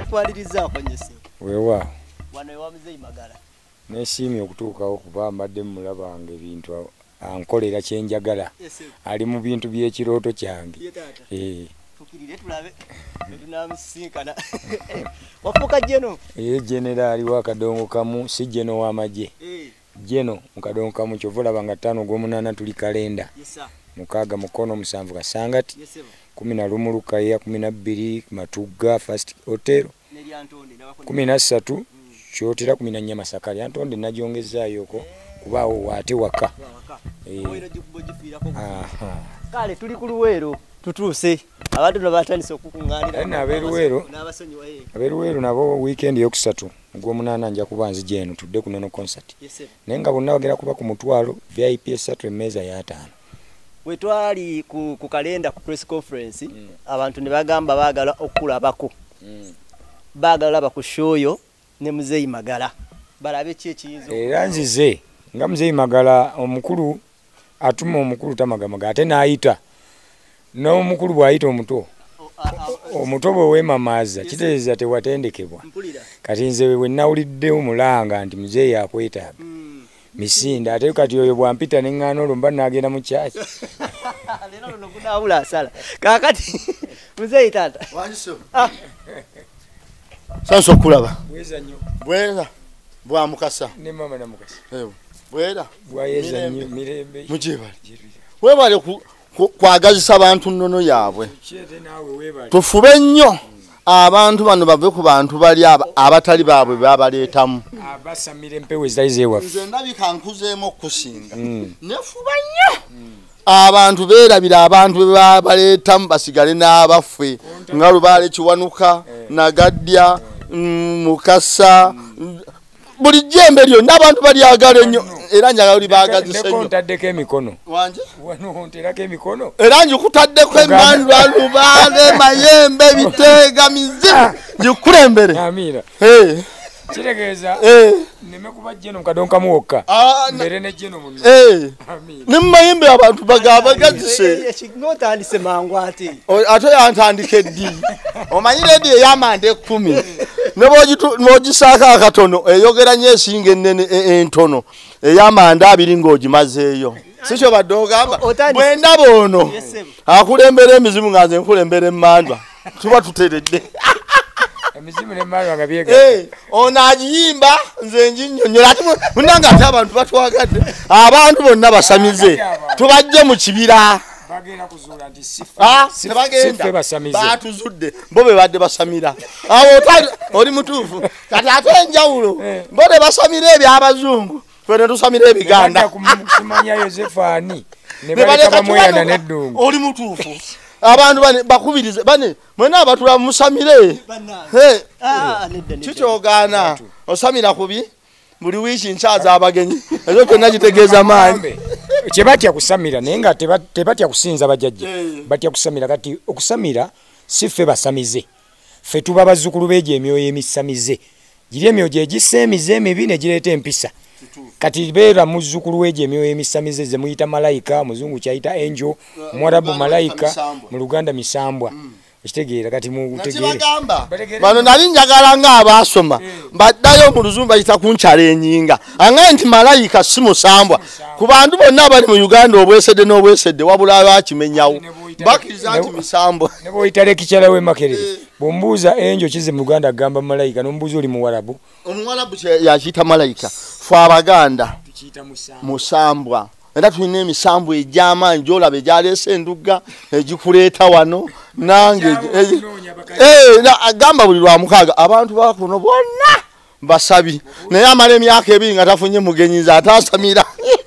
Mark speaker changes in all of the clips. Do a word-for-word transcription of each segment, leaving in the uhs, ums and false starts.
Speaker 1: twaliriza akonyese
Speaker 2: wewa
Speaker 1: wano wa Mzee Magala
Speaker 2: nesiimye okutuukawo kuba mbadde mulabanga ebintu ankolera kyenjagala ali mu bintu by'ekirooto kyange eh
Speaker 1: tukirire tulabe tunamusinkana wafuka jeno
Speaker 2: eh generali wa kadongo kamu si jeno wa maje
Speaker 1: eh
Speaker 2: jeno mukadongo kamu chovola banga tano gomunana tuli kalenda
Speaker 1: yesa
Speaker 2: mukaga mukono musanvu kasangati
Speaker 1: yeseba
Speaker 2: kumi na lumu lukaya kumi na bbiri Matuga First Hotel
Speaker 1: neri Antonde nabako
Speaker 2: kumi na ssatu kyotera kumi na nnya Masakali Antonde najongezaayo ko kubaawo waate waka
Speaker 1: eh oyo jikubojifira ko
Speaker 2: aha
Speaker 1: kale tuli ku Luweero tutuse abantu nabatandise okukunganira
Speaker 2: na aberuweero
Speaker 1: n'abasonyiwa eh
Speaker 2: aberuweero nabo weekend yokusatu gwomunana nja kubanzi jeno tudde kunono concert
Speaker 1: yeseba
Speaker 2: nenga bonna bagera kuba ku mutwalo V I P esatu emmeeza ya ataano
Speaker 1: wetwali ku, ku kalenda ku press conference mm. abantu ne bagamba baagala okulabako mm. baagala laba ku shoyo ne Mzee Magala balabe ki ekiyinza
Speaker 2: era nzize nga Mzee Magala omukulu atuma omukulu tamagamaga ate naayita n'omukulu bw'ayita omuto omuto bwe weemamaaza kitegeeza tewatendekebwa kati nze we nawulidde omulanga nti Mzee yakwetaaga misinda ate kati oyo bwampita neŋŋaana olwo mba naagenda mu kyaki
Speaker 1: lero luno kunaawula Asaala kakati Mzee taata
Speaker 3: wanjiso sanso kulaba
Speaker 2: bweza nnyo
Speaker 3: bweza bwa mukasa
Speaker 2: ne mama na mukasa
Speaker 3: ewo bwera
Speaker 2: bwayeza nnyo mirembe
Speaker 3: mujibali webale ku kwagazisa abantu nnono yaabwe tufube nnyo abantu bano bave ku bantu bali abatali baabwe babaleetamu
Speaker 2: abasamira empewo ezaizeewaffe
Speaker 3: nze ndabika nkuzeemu okusinga nefuba nnyo abantu beerabira abantu be babaleetamu basigale n'abaffe nga Lubaale Kiwanuka Nagadya Mukasa buli jembe lyonna abantu balyagala ennyo era njagala oli baagazisa nnyo
Speaker 2: ntaddeko emikono
Speaker 3: wanje
Speaker 2: wano nterako emikono
Speaker 3: era njikutaddeko Emmanuel Lubaale Mayembe Biteega Mizimu njikulembere
Speaker 2: amira
Speaker 3: eh
Speaker 2: kitegeeza
Speaker 3: eh
Speaker 2: neme kuba jeno mukadonka muwokka mbere ne jeno munno
Speaker 3: eh ne Mayembe abantu bagabagazise
Speaker 1: ekingotandise mangu ate
Speaker 3: ate yantandike ddi omanyire ddi eyamande kumi nebogisaaka akatono eyogera nnyo esinga ennene entono eyamande abiri ng'ogimazeeyo sikyo badde ogamba bwe ndaba ono akulembera emizimu nga nze nkulembera emmandwa tuba tuteredde
Speaker 2: emizimu n'emmandwa nga byega
Speaker 3: ono agiyimba nze nginnyonnyola ate munanga ate abantu batwagadde abantu bonna basamize tubajje mu kibira
Speaker 2: bagenda kuzuula nti
Speaker 3: siffe basamize batuzudde bo be badde basamira awo oli mutuufu kati ate enjawulo bo ne basamira ebyabazungu ffe ne tusamira ebiganda
Speaker 2: kumanya Yosefaani ne baleka bamweyana n'eddungu
Speaker 3: oli mutuufu abantu bane bakubirize bane mwena abatula musamire kikyogaana osamira kubi buli wiiki nkyaza abagenyi ezo kyonna kitegeeza maanyi
Speaker 2: kyebatya kusamira naye nga tebatya kusinza bajjajja batya kusamira kati okusamira si ffe basamize ffe tuba bazzukulu beegyo emyoyo emisamize giri emyoyo gye gissa emize emibi ne gireeta empisa kati beera muzzukulu weegyo emyoyo emisamize ze muyita malayika muzungu kyayita angel mwarabu malayika mu Luganda misambwa ekitegeera kati mutegeere
Speaker 3: bano nali njagala nga abaasoma baddayo mu luzungu bayita kunkyala enyinga angaye nti malayika si musambwa ku bantu bonna abali mu Uganda obwesedde n'obwesedde wabula abakimenyawo bakkiriza nti misambwa
Speaker 2: ne bw'oyita lekikyala we Makerere bw'ombuuza enjo kize mu Luganda agamba malayika n'ombuuza oli muwarabu
Speaker 3: omuwarabu yakiyita malayika fe Abaganda musambwa era tulina emisambu egy'amaanyi gy'olaba egyaleese Nduga egikuleeta wano nange agamba buli lwa mukaaga abantu bakuno bonna basabi naye amala emyaka ebiri nga tafunye mugenyiza atasamira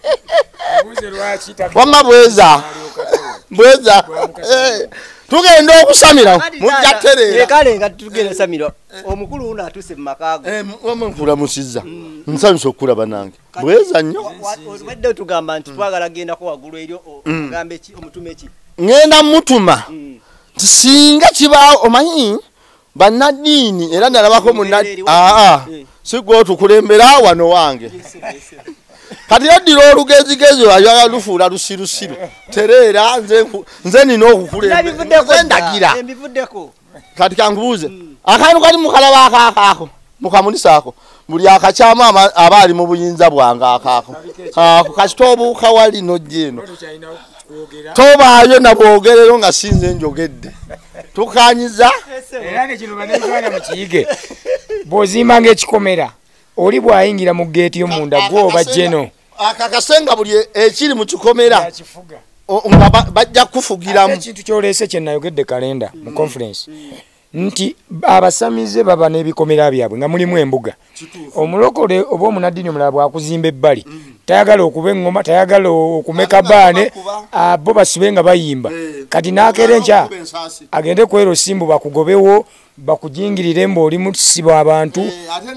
Speaker 3: wamma bweza bweza tugenda okusamira mujjaterera
Speaker 1: kale nga tugenda samira omukulu uno atuse mu makaago
Speaker 3: wamunkulamusizza nsanyusa okulaba nange bweza nnyo
Speaker 1: wedde otugamba nti twagala gendako waggulu eryo ogambe ki omutume ki
Speaker 3: ngenda mutuma nti singa kibaawo omanyi bannaddiini era nalabako munaddiini aa si gwe otukulembera wano wange kati yoddira olugezigezi ayagala lufuula lusirusiru tereera nze nze nina okukulembera ndagira
Speaker 1: embivuddeko
Speaker 3: kati kankubuuze akantu kali mukalaba akako mukamulisako buli akakyama abali mu buyinza bwanga akako ako kasitobu kawali no jeno tobaayo nabwogerero nga sinze njogedde tukanyiza
Speaker 2: era ne kino banezwana mu kiyige bozimba ng'ekikomera oli bwayingira mu geeti y'omunda gwoba jeno
Speaker 3: akakasenga buli ekiri mu kikomera nga bajja kufugiramu
Speaker 2: ekintu kyoleese kye nayogedde kalenda mu conference nti abasamize baba n'ebikomera byabwe nga mulimu embuga omulokole oba omunadini omulala bwakuzimba ebbali tayagala okuba eŋŋoma tayagala okumeka baane abo basibe nga bayimba kati n'akeera enkya agende kwera osimbu bakugobewo bakujingirire mbaoli musiba abantu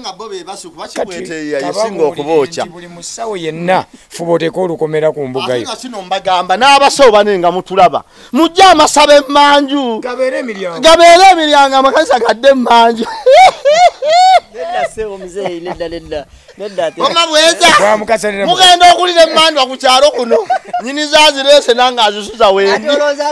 Speaker 2: buli musawo yenna fuba oteeka olukomera ku mbuga yo
Speaker 3: kino mbagamba n'abasawo bane nga mutulaba mujja amasaba emmanju
Speaker 2: gabeere emiryango
Speaker 3: gabeere emiryango amakanisa gadde emmanju mugenda okulira emmandwa ku kyalo kuno nyini zazireese nange azisuza wendi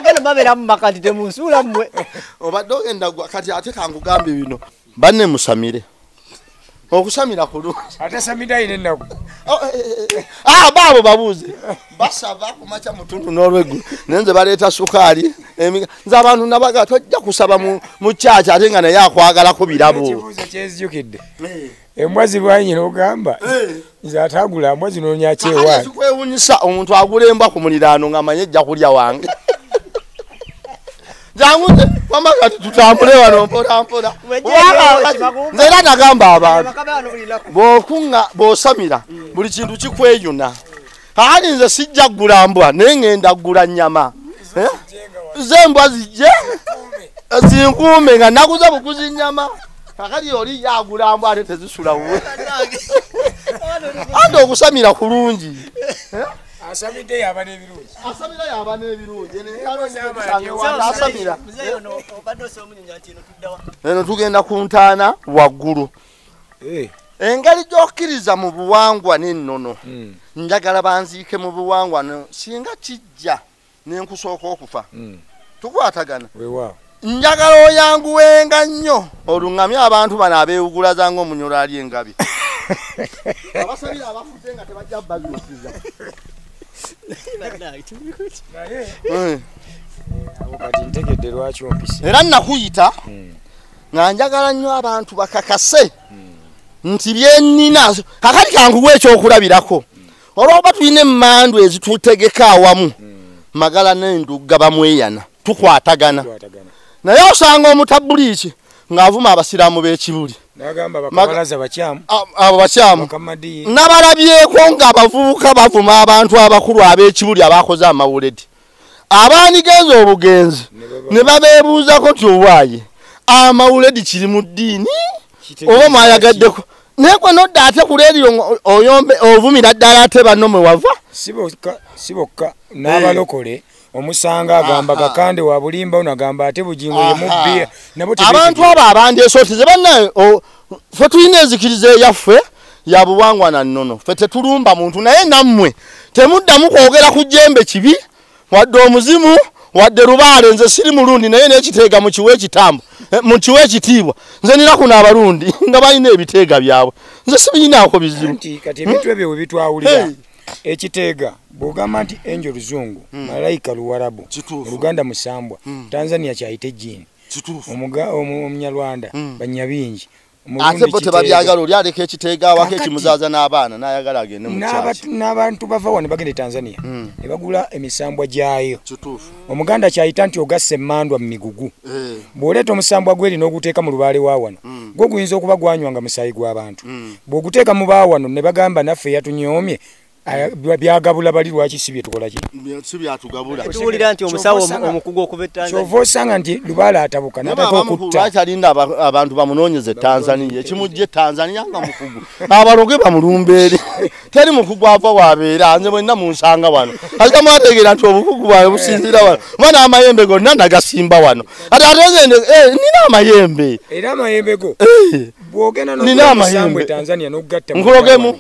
Speaker 3: obadde ogenda kati ate kankugambe bino banne musamire okusamira kulungi
Speaker 2: ate samira ine ennaku
Speaker 3: ah baabo babuuze basaba kumaca mutundu n'olweggulo nenze baleeta sukaali nze abantu nabaga tojja kusaba mu kyaki ate nga naye akwagalako birabo
Speaker 2: ekibuuzo kyezijjukidde embwa zibwanyina ogamba nze ate agula embwa zinoonya kyewaani
Speaker 3: kikwewunyisa omuntu agula embwa ku muliraano ng'amanye ejja kulya wange janguze wamaka tutambule wano mpola mpola nze era nagamba abantu bwokunga bw'osamira buli kintu kikweyuna kaali nze sijja ggula mbwa naye ngenda ggula nnyama zembwa zijje zinkuume nga naguza buguzi nnyama kakali oli yagula mbwa ate tezisula wuwe ate okusamira kulungi
Speaker 2: asamidde yaba n'ebirungi
Speaker 3: asamira yaba n'ebirungi eno tugenda ku ntaana waggulu engeri gy'okkiriza mu buwangwa n'ennono njagala banziike mu buwangwa singa kijja n'enkusooka okufa tukwatagana njagala oyanguwenga nnyo oluŋŋamye abantu bano abeewugulaza ng'omunyolo ali engabi abasabira abafudde nga tebajja bazuukiza era nakuyita nga njagala nnyo abantu bakakase nti byennina kakati kanguwa ekyokulabirako olwoba tulina emmandwa ezitutegeka awamu Magala n'Enduga bamweyana tukwatagana naye osanga omutabuliiki ng'avuma abasiraamu b'ekibuli abo bakyamu nabalabyeko ng'abavubuka bavuma abantu abakulu ab'ekibuli abakoze amawuledi abaanigenza obugenzi ne babeebuuzako nti owaaye amawuledi kiri mu ddiini oba mwayagaddeko naye gwe nodda ate ku leediyo oyombe ovumira ddala ate banno mwe wava
Speaker 2: si bokka n'abalokole omusanga agamba kakande wa bulimba unagamba ate bujingo yemubbiya
Speaker 3: abantu abo abandyesooteze bannaye fe tulina ezikiriza eyaffe ya buwangwa na nnono fe tetulumba muntu naye nammwe temuddamu kwogera ku jjembe kibi wadde omuzimu wadde lubaale nze siri mulundi naye n'ekiteega mu kiwa ekitambo mu kiwa ekitiibwa nze nina kuno abalundi nga balina ebiteega byabwe nze sibiyinaako bizibu
Speaker 2: kati ebintu ebyo we bitwawulira ekiteega bw'ogamba nti enjo luzungu malayika luwarabu oluganda musambwa Tanzania kyayite jini omunyarwanda banyabingi
Speaker 3: ate bo tebabyagala oli aleka ekiteega awako ekimuzaaza n'abaana n'ayagala agende mu kyaki
Speaker 2: n'abantu bava wano bagende Tanzania ne bagula emisambwa gyayo omuganda kyayita nti ogassa emmandwa mu migugu bw'oleeta omusambwa gweri n'oguteeka mu lubaale wa wano gwo guyinza okuba gwanywanga musaayi gw'abantu bw'oguteeka mu baa wano ne bagamba naffe yatunyoomye byagabula bali lwaki si bye tukola ki
Speaker 3: si byatugabula
Speaker 1: tuwulira nti omusawo omukugu okuva Tanzania
Speaker 2: kyova osanga nti lubaala atabuka nataka okutta
Speaker 3: lwaki alinda abantu bamunoonyeze Tanzania ekimujje Tanzania nga mukugu abaloge bamulumba eri teri mukugu ava wabeera nze mwenna munsanga wano ate mwategeera nti obukugu bwawe businzira wano mwana amayembe gonna nagasimba wano ate atezende nina amayembe
Speaker 2: era amayembe go bwogenda
Speaker 3: n'omusambwe
Speaker 2: Tanzania n'ogatta
Speaker 3: nkulogemu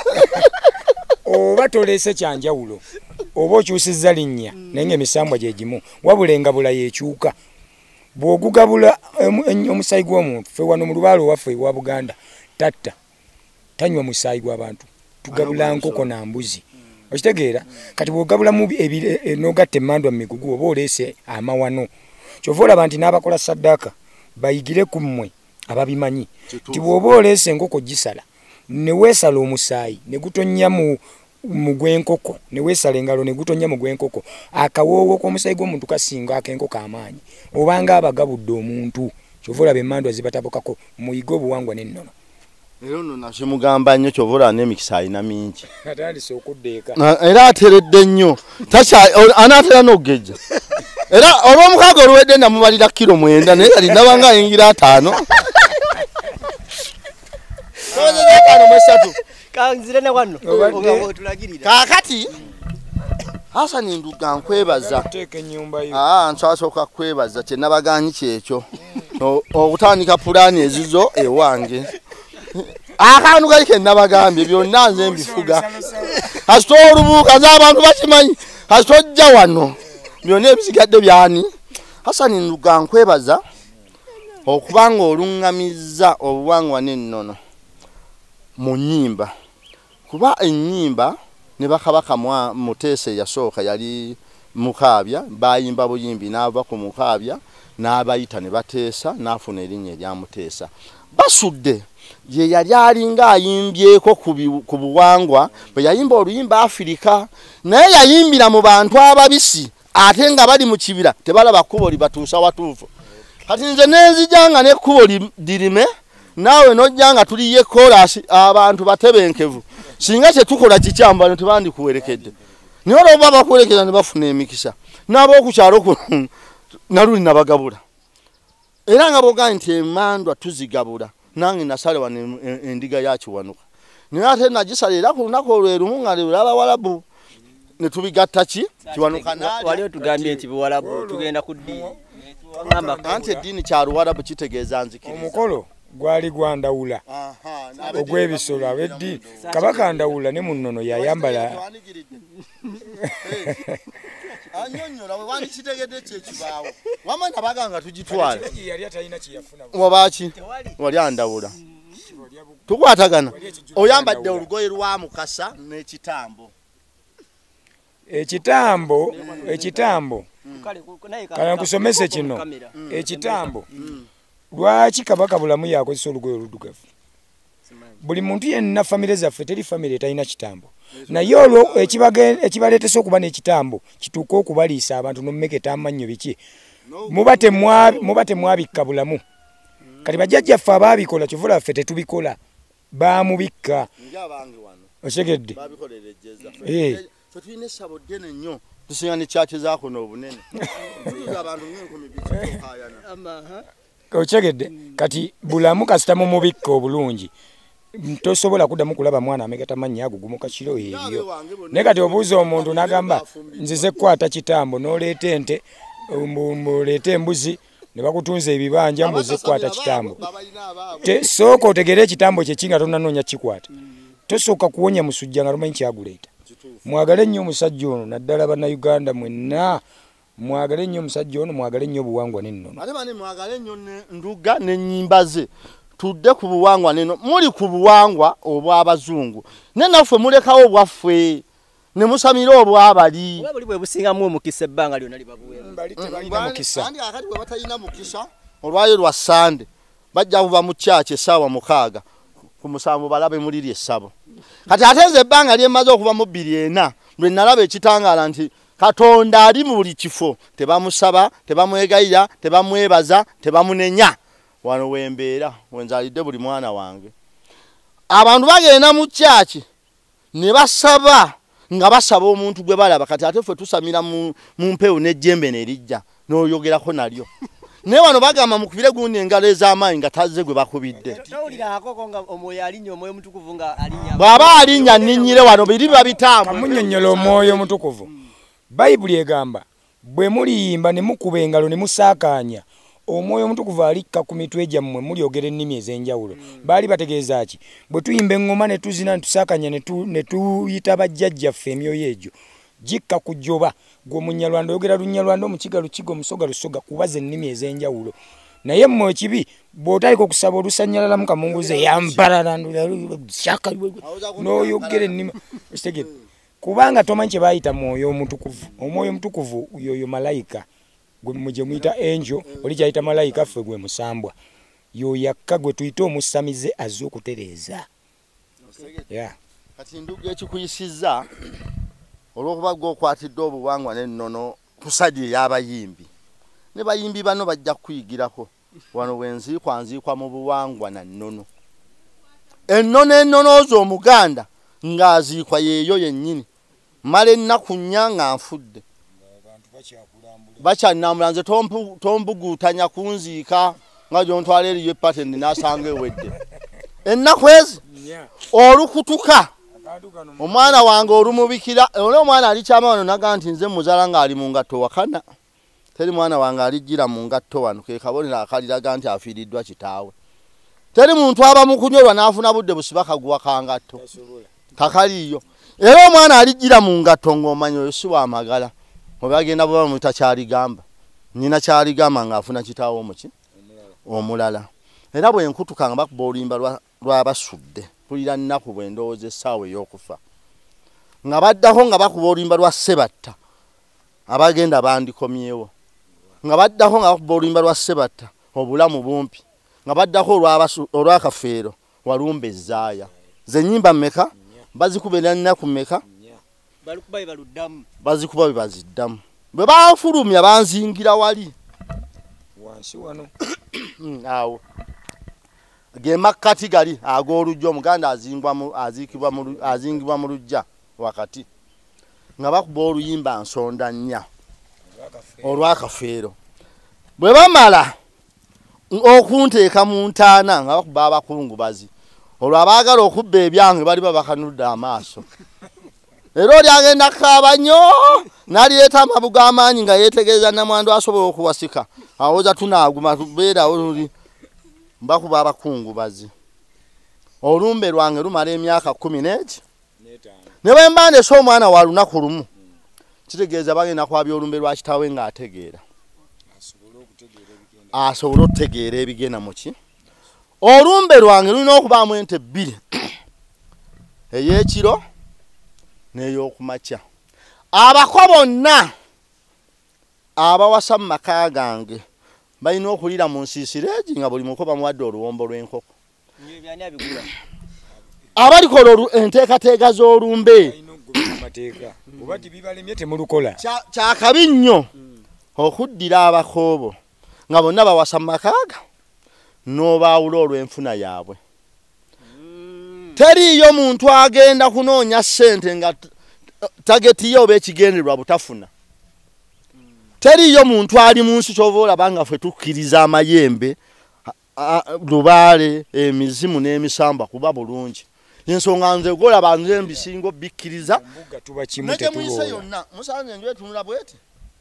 Speaker 2: oba tolese kyanjawulo oba okyusizza linnya naye ng'emisambwa gye gimu wabula engabula yeekyuka bw'ogugabula omusaayi gw'omuntu ffe wano mu lubaalo waffe ewa Buganda tatta tanywa musaayi gw'abantu tugabula nkoko na mbuzi okitegeera kati bw'ogabulamu n'ogatta emmandwa mu migugu oba oleese amawano kyova olaba nti n'abakola saddaaka bayigire ku mmwe ababimanyi nti bw'oba oleese enkoko gisala ne weesala omusaayi ne gutonnya mu mu gwenkoko ne weesala engalo ne gutonnya mu gwenkoko akawoowo k'omusaayi gw'omuntu kasinga ak'enkoko amaanyi obanga abagabudde omuntu kyova olaba emmandwa zibatabukako muyiga obuwangwa n'ennono.
Speaker 3: Leero nno nakimugamba nnyo kyova olaba n'emikisa alina mingi
Speaker 2: atandise okuddeeka
Speaker 3: era ateredde nnyo anaatera n'okugejja era olw'omukaaga oluwedde namubalira kiro mwenda naye kati ndaba nga ayingira ataano kaakati Hasan Nduga nkwebaza nsasooka kwebaza kyenabaganyi kyekyo okutandika pulaani ezizo ewange akantu kali kenabagambye byonna nze mbifuga kasita olubuuka z'abantu bakimanyi kasita ojja wano byonna ebisigadde byani. Hasan Nduga nkwebaza okubanga oluŋŋamizza obuwangwa n'ennono mu nnyimba kuba ennyimba ne bakabaka Muteesa yasooka yali Mukaabya bayimba buyimbi n'ava ku Mukaabya n'abayita ne bateesa n'afuna erinnya erya Muteesa basudde ye yali alinga ayimbyeko ku buwangwa bwe yayimba oluyimba Afirika naye yayimbira mu bantu ababisi ate nga bali mu kibira tebalaba kkubo libatuusa watuufu kati nze nenzijanga n'ekkubo dirime naawe nojjanga tuliye korasi abantu batebenkevu singa tetukola kikyambano tebandikuwerekedde naye olwoba bakuwerekeza ne bafuna emikisa n'ab'okukyalo kuno naluli nabagabula era nga boga nti emmandwa tuzigabula nange nasale wano endiga yakiwanuka naye ate nagisala era ku lunaku olwerumu nga lw'Abawalabu ne tubigatta ki kiwanuka
Speaker 1: wali otugambye nti Buwalabu tugenda ku ddiini
Speaker 3: anti eddiini kya Luwalabu kitegeeza nzikiriza
Speaker 2: omukolo gwali gwandawula ogw'ebisolo ab'eddiini kabaka ndawula ne mu nnono yayambala anyonyola we wandi kitegedde kyekibaawo wamanya baganga tugitwala yali atalina kiyafuna wabaki wali andawula tukwatagana oyambadde olugoye lwa Mukasa n'ekitambo ekitambo ekitambo kale nkusomese kino ekitambo lwaki kabaka bulamu yakozesa olugoye oluddugavu buli muntu yenna famire zaffe teri famire etalina kitambo naye olwo ekibaleetesa okuba n'ekitambo kituuka okubaliisa abantu n'omumeketa amannyo biki muba temwabikka bulamu kati bajjajjaffe abaabikola kyovula ffe tetubikola baamubikka otegedde
Speaker 3: tulina essabo ddene nnyo tusinga ne kyaki zaako n'obunene abantu ng'enkumi bikayana
Speaker 2: otegedde kati bulamu kasita mu mubikka obulungi tosobola kuddamu kulaba mwana amegata mannya ago gumuka kiro ebyo naye kati obuuza omuntu n'agamba nzize kukwata kitambo n'oleeta ente oleeta embuzi ne bakutunza ebibanja mbuze kukwata kitambo sooka otegere ekitambo kye kinga tonnanoonya kikwata tosooka kuwonya musujja nga lumanyi kyaguleeta mwagale nnyo omusajja ono naddala bannayuganda mwenna mwagale nnyo omusajja ono mwagale nnyo obuwangwa n'ennono
Speaker 3: ate bane mwagale nnyo Nduga n'ennyimba ze tudde ku buwangwa n'ennono muli ku buwangwa obw'abazungu ne naffe mulekawo obwaffe ne musamira obwabali
Speaker 1: buli bwe busingamu omukisa ebbanga lyonna libabuweera
Speaker 2: bali tebalina mukisa
Speaker 3: kandi akati bwe batalina mukisa olwayo lwa Sande bajja kuva mu kyaki essaawa mukaaga ku musanvu balabe muliri essabo kati ate nze ebbanga lyemmaze okuva mu bbiri ena lwe nalaba ekitangaala nti Katonda ali mu buli kifo tebamusaba tebamwegayira tebamwebaza tebamunenya wano wembeera wenzalidde buli mwana wange abantu bagenda mu kyaki ne basaba nga basaba omuntu gwe balaba kati ate ffe tusamira mu mpewo n'ejjembe nerijja n'oyogerako nalyo naye wano bagamba mukubire gundi engalo ez'amaanyi nga tazze gwe bakubidde bw'aba alinnya nninnyire wano biri biba bitambo
Speaker 2: kamunnyonnyola omwoyo omutukuvu Bayibuli egamba bwe muliyimba ne mukuba engalo ne musaakaanya omwoyo omutukuvu alikka ku mitwe gyammwe mulyogera ennimi ez'enjawulo baali bategeeza ki bwe tuyimba eŋŋoma ne tuzina ne tusaakanya ne tuyita bajjajjaffe emyoyo egyo jikka kujoba gwo munyalwanda oyogera lunyalwanda omukiga lukigo musoga lusoga kubaza ennimi ez'enjawulo naye mmwe ekibi bw'otaliko okusaba olusanyalala mu kamunguze yampalalandula shaka n'oyogera ennimi kitegere kubanga tomanyi kye baayita mwoyo omutukuvu omwoyo omutukuvu yoyo malayika gwe gye muyita angel oli kyayita malayika ffe gwe musambwa yoyakka gwe tuyite omusamize azze okutereeza yeah.
Speaker 3: Kati Nduga ekikuyisizza olw'okuba gwe okwatidde obuwangwa n'ennono kusadi ey'abayimbi ne bayimbi bano bajja kuyigirako wano wenziikwa nziikwa mu buwangwa na nnono ennono ennono zo omuganda ng'aziikwa yeeyo yennyini mala ennaku nnya nga nfudde bakyannambula nze tombuguutanya kunziika nga gyontwala eriyo epateni n'asanga ewedde ennaku ezi olukutuka omwana wange olumubikira olwo omwana ali kyama wano naga nti nze muzaala ng'ali mu ngatto wakana teri mwana wange alijjira mu ngatto wano ke kabonero akaliraga nti afiiriddwa kitaawe teri muntu aba mu kunyolwa n'afuna budde busibaka guwa kangatto kakaliyo era omwana alijjira mu ngatto ng'omanyi oyo si wa Magala oba agenda bwe bamuyita kyaligamba nnyina kyaligamba ng'afuna kitaawe omuki omulala era bwe nkutuka nga bakuba oluyimba lw'abasudde kulira nnaku bwe ndowooza essaawa ey'okufa nga baddaho nga bakuba oluyimba lwa Sebatta abagenda bandikomyewo nga baddaho nga bakuba oluyimba lwa Sebatta obulamu bumpi nga baddaho olw'akafeero walumba ezzaaya ze nnyimba mmeka bazikuba nnaku mmeka bazikuba bwe baziddamu bwe banfulumya banzingira wali
Speaker 2: wansi wano
Speaker 3: awo gemakkati gali ag'olujja omuganda azingibwa mu lujja wakati nga bakuba oluyimba nsonda nnya olw'akafeero bwe bamala okunteeka mu ntaana nga bakuba abakungubazi olwo abaagala okubba ebyange bali babakanudde amaaso era oli agenda kaaba nnyo n'alireeta amabuga amaanyi nga yeetegereza namwandu asobola okuwasika awoza tunaaguma tubeerawo luli mbakuba abakungubazi olumbe lwange lumala emyaka kumi n'eki ne bwe mba ndese omwana wa lunaku lumu kitegeeza bagenda kwabya olumbe lwa kitaawe ng'ategeera asobole okutegeera ebigenda muki olumbe lwange lulina okubaamu ente bbiri ey'ekiro n'ey'okumakya abako bonna abawasa mu maka gange balina okulira mu nsiisira egi nga buli muko bamuwadde oluwombo lw'enkoko abalikola enteekateeka z'olumbe kyakabi nnyo okuddira abakoobo nga bonna bawasa mu makaaga n'obaawula olw'enfuna yaabwe teriiyo muntu agenda kunoonya ssente nga tageti ye oba ekigendererwa butafuna teriiyo muntu ali mu nsi kyova olaba nga ffe tukkiriza amayembe lubaale emizimu n'emisamba kuba bulungi ensonga nze golaba nze mbisinga obikkiriza nege muyise yonna musanze nju etunula bwete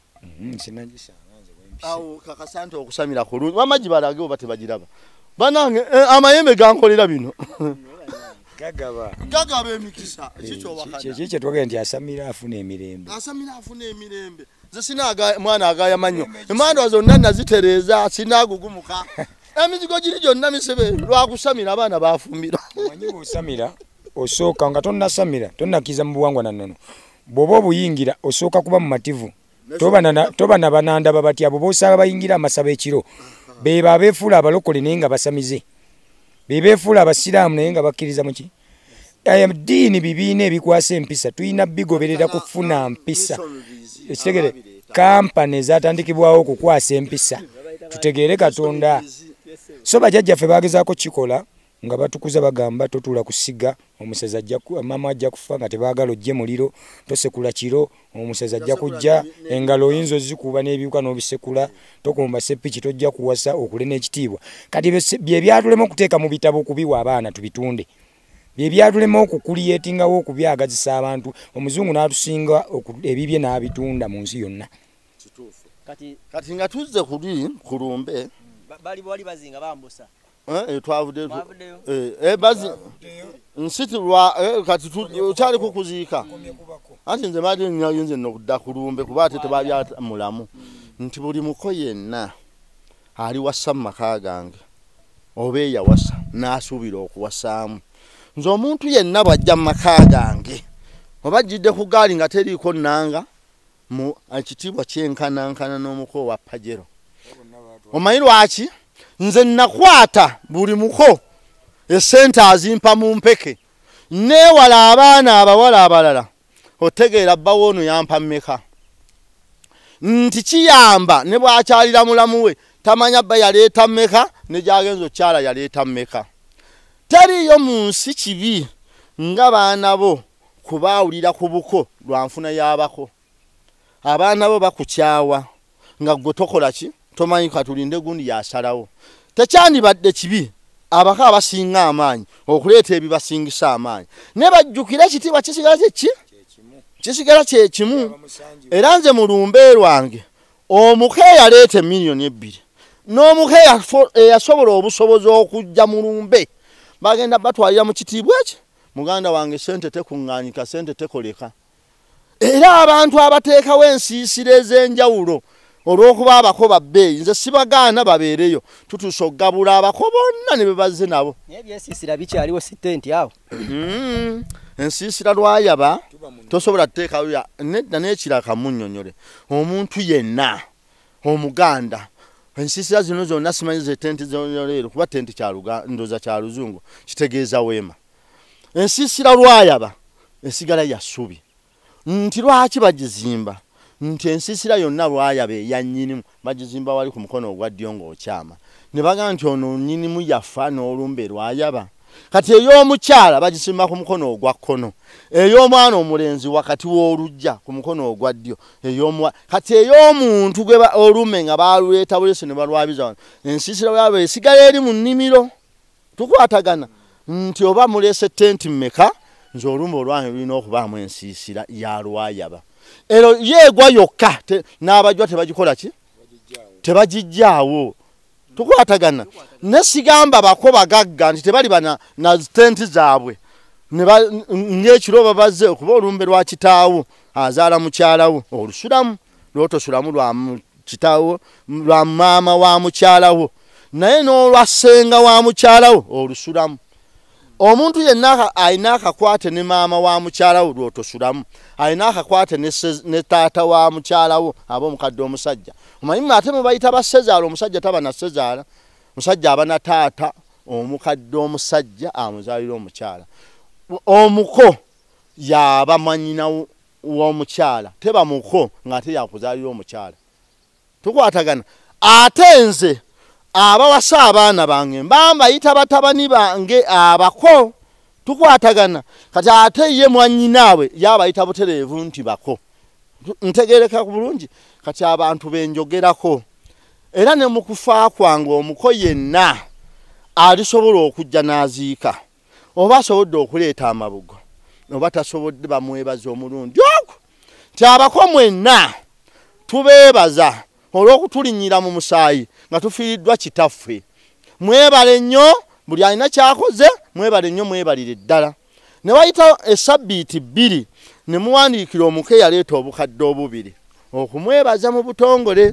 Speaker 3: awo kakasante okusamira kulungi bamagi balage oba tebagiraba banange amayembe gankolera bino
Speaker 2: gagaba
Speaker 3: gagaba emikisa ekikyo wakati
Speaker 2: kiki twagenda nti asamira afuna emirembe
Speaker 3: asamira afuna emirembe ze sinaga mwana agaya manyo emando zonna nazitereza sinagugumuka emizigo giri gyonna misebe lwakusamira abaana bafumbira
Speaker 2: omanyi osamira osooka nga tonnasamira tonnakiza mu buwangwa na nnono bw'oba obuyingira osooka kuba mu mativu toba na bananda babati abo boosaba bayingira amasaba ekiro beba abeefuula abalokole naye nga basamize bebeefuula abasiraamu naye nga bakkiriza muki ddiini bibiina ebikwasa empisa tulina bigoberera kufuna mpisa ekitegere kampani ezatandikibwawo okukwasa empisa tutegeere Katonda so bajjajjaffe bagezaako kikola nga batukuza bagamba totuula kusiga omusezi ajja mama ajja kufa nga tebaagala ojje muliro tosekula kiro omusezi ajja kujja engalo oyinza ozikuba n'ebiwuka n'obisekula tokomba seppiki tojja kuwasa okule n'ekitiibwa kati bye byatulema okuteeka mu bitabo okubiwa abaana tubitunde bye byatulema okukuliyetingawo okubyagazisa abantu omuzungu n'atusinga ebibye n'abitunda mu nsi yonna
Speaker 3: kati nga tuzze kuli kulumbe
Speaker 1: bali bwali bazinga bambusa
Speaker 3: eh twavude eh eh bazi nsiti lwa kati tuchali kukuziika ati nze mali nyinze nokudda kulumbe kuba ate tebali mulamu nti buli muko yenna ali wasa maka gange obe ya wasa nasubira okuwasaamu nzo omuntu yenna bajja maka gange obajjidde ku gaali nga teriko nanga mu akitibwa kyenkanankana n'omuko wa Pajero omanyi lwaki nze nakwata buli muko esente azimpa mu mpeke newala abaana abawala abalala otegeera bbawo ono yampa mmeka nti kiyamba ne bwakyalira mulamu we tamanya bba yaleeta mmeka ne gyagenza okyala yaleeta mmeka teriyo mu nsi kibi nga baana bo kubaawulira ku buko lwanfuna y'abako abaana bo bakukyawa nga gwe tokola ki tomanyi katulinde gundi yasalawo tekyandibadde kibi abaka abasinga amaanyi okuleeta ebibasingisa amaanyi ne bajjukira ekitiibwa kisigala kyeki kisigala kyekimu era nze mu lumbe lwange omuke yaleeta emiliyoni ebbiri n'omuke eyasobola obusobozi okujja mu lumbe bagenda batwalira mu kitiibwa eki muganda wange sente tekuŋŋaanyika sente tekoleka era abantu abateekawo ensiisira ez'enjawulo olw'okuba abako babbeeyi nze sibagaana babeereyo tutuusa okugabula abako bonna ne bebazze nabo
Speaker 1: ebyensiisira bikyaliwo sitenti awo
Speaker 3: ensiisira lwayaba tosobola tuteekayo nedda n'ekiraka munnyonnyole omuntu yenna omuganda ensiisira zino zonna simanyi ze tenti zonyoleero kuba tenti ndoza kya luzungu kitegeeza weema ensiisira lwayaba esigala ya ssubi nti lwaki bagizimba nti ensiisira yonna lwayaba eya nnyinimu bagizimba wali ku mukono ogwa ddyo ng'okyama ne bagamba nti ono nnyinimu yafa n'olumbe lwayaba kati ey'omukyala bagisimba ku mukono ogwa kkono ey'omwana omulenzi wakati w'olujja ku mukono ogwa ddyo ey'omwa kati ey'omuntu gwe olume nga baaluleeta bulese ne balwabiza wano ensiisira lwayaba esigala eri mu nnimiro tukwatagana nti oba mulese tenti mmeka nze olumbe olwange lulina okubaamu ensiisira ya lwayaba ero yeegwa yokka n'abajwa tebagikola ki tebagijjaawo tukwatagana nesigamba bako bagagga nti tebali bana na tenti zaabwe ng'ekiro babazze okuba olumbe lwa kitaawo azaala mukyalawo olusulamu lwotosulamu lwa kitaawo lwa maama wa mukyalawo naye n'olwasenga wa mukyalawo olusulamu omuntu yenna ayina akakwate ne maama wa mukyalawo lwotosulamu ayina akakwate ne taata wa mukyalawo aba omukadde omusajja omanyi ate mubayita basezaala omusajja taba na sezaala musajja aba na taata omukadde omusajja amuzaalira omukyala omuko yaba manyina w'omukyala teba muko ng'ate yakuzaalira omukyala tukwatagana ate nze abawasa abaana bange mbayita batabani bange abako tukwatagana kati ate ye mwanyinaawe yabayita butereevu nti bako ntegereka bulungi kati abantu benjogerako era ne mu kufa kwange omuko yenna alisobola okujja n'aziika oba asobodde okuleeta amabugo oba tasobodde bamwebaza omulundi ogwo nti abako mwenna tubeebaza olw'okutulinnyira mu musaayi nga tufiiriddwa kitaffe mwebale nnyo buli alina kyakoze mwebale nnyo mwebalire ddala ne wayita esabbiiti bbiri ne muwandiikira omuke yaleeta obukadde obubiri okumwebaza mu butongole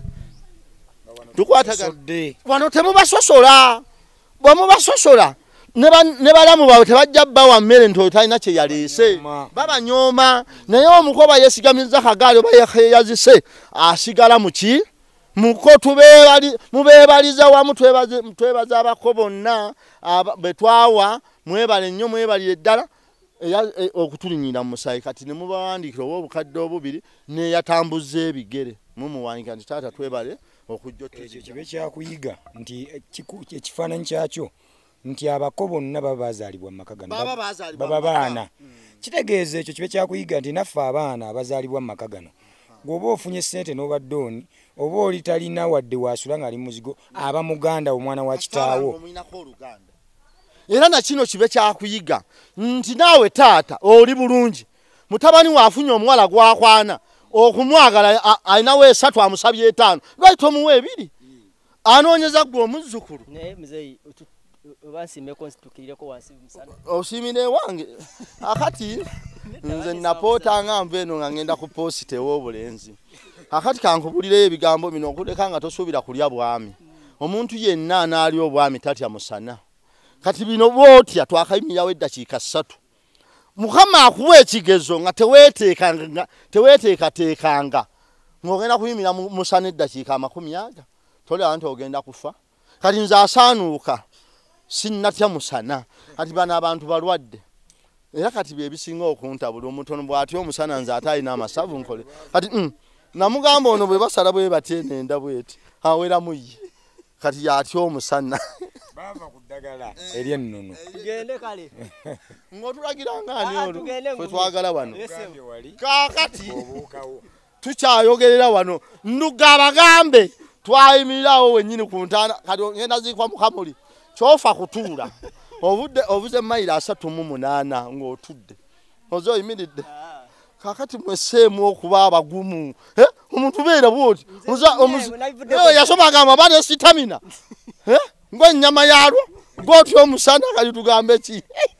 Speaker 3: tukwatagana wano temubasosola bwe mubasosola ne balamu baabwe tebajja bbawa mmere nti otalina kye yaleese babanyooma naye omukoba yeesigamiza kagaali oba yazise asigala mu ki muko mubeebaliza wamu twebaza abako bonna betwawa mwebale nnyo mwebalire ddala okutulinyira mu musaayi kati ne mubawandiikira oba obukadde obubiri neyatambuza ebigere mumuwandiika nti taata twebale okujja
Speaker 2: ekyo kibe kyakuyiga nti ekifaananyi kyakyo nti abako bonna baba bazaalibwa mu maka gano baba baana kitegeeza ekyo kibe kyakuyiga nti naffe abaana abazaalibwa mu maka gano gwoba ofunye sente n'obadde oni oba oli talina wadde wasula ng'ali muzigo aba muganda omwana wa kitaawo
Speaker 3: era na kino kibe kyakuyiga nti naawe taata oli bulungi mutabani waafunye omuwala gwakwana okumwagala alinawo esatu amusabye etaano lwaki tomuwa ebiri anoonyeza gwe omuzzukulu
Speaker 1: naye Mzee Obansime konstitukireko wansi musana.
Speaker 3: Osimine wange. Akati nze napota ngamve no ngenda ku post ewobulenzi. Akati kankubulire ebigambo bino okuleka nga tosubira kulya bwami. Omuntu yenna anaali obwami tatya musana. Kati bino bwotya twakayimirawo eddakiika ssatu. Mukama akuwa ekigezo nga teweeteekanga teweeteeka teekanga. Ng'ogenda kuyimira musana eddakiika amakumi aga. Tolya nti ogenda kufa. Kati nze asaanuuka sinnatya musana. Kati bano abantu balwadde. Era kati bye bisinga okuntabula omutono bw'atyo omusana nze ate alina amasavu nkole. Kati mm, namugamba ono bwe basala bwe batye nenda bweti. Aweramu ye. Kati yatyo omusana.
Speaker 2: Bava kuddagala eri ennono.
Speaker 1: Tugende kale.
Speaker 3: Ng'otulagira ng'ani olwo.
Speaker 1: Tugende
Speaker 3: Fwe twagala wano.
Speaker 2: wali.
Speaker 3: Kaakati
Speaker 2: Obuukawo.
Speaker 3: tukyayogerera wano. Nduga abagambe twayimirirawo wennyini ku ntaana kati ngenda ziikwa mu kamuli. Kyofa kutuula. Obudde obuze mayiro asatu mu munaana ng'otudde. Ozo oyimiridde. Kakati mweseemu okuba abagumu. Eh? Omuntu beera bwoti. Oza omuzi. Eh yasomanga amabane sitamina. Eh? Ng'ennyama yalwo. Ng'otyo omusana kali tugambe ki?